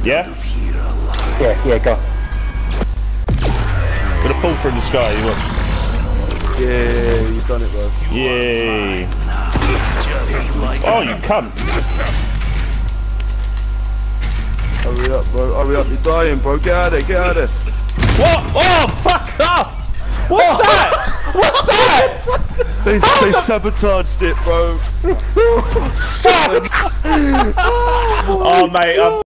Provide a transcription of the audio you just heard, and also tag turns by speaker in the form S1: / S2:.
S1: Yeah?
S2: Yeah, go.
S1: Gonna pull from the sky, you watch.
S3: Yeah, you've done it, bro.
S1: Yay. Oh, you cunt.
S3: Hurry up, bro. Hurry up, you're dying, bro. Get out of there, get out of there.
S1: What? Oh, fuck off! What's that? What's that?
S3: They sabotaged it, bro.
S1: Fuck! Oh, mate,